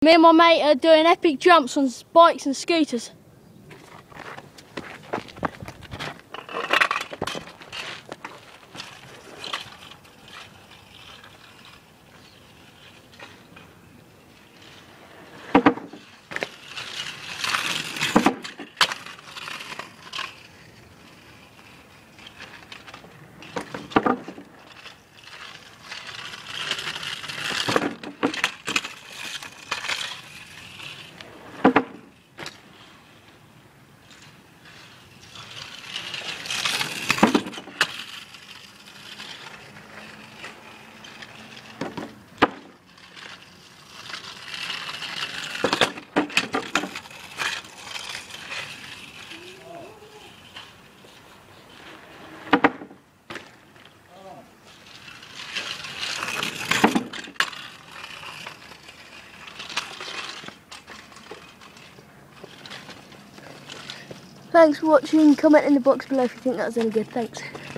Me and my mate are doing epic jumps on bikes and scooters. Thanks for watching. Comment in the box below if you think that was any good. Thanks.